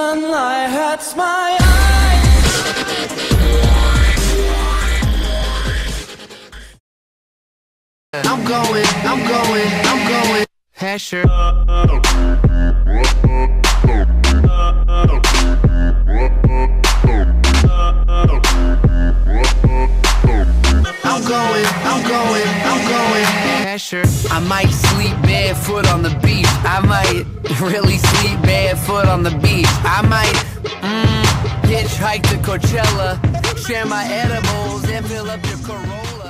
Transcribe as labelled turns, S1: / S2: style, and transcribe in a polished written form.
S1: sunlight hurts my eyes.
S2: I'm going. Hesher. I'm going. Hesher. I might sleep barefoot on the beach. I might really sleep barefoot on the beach. I might hitchhike to Coachella, share my edibles and fill up your Corolla.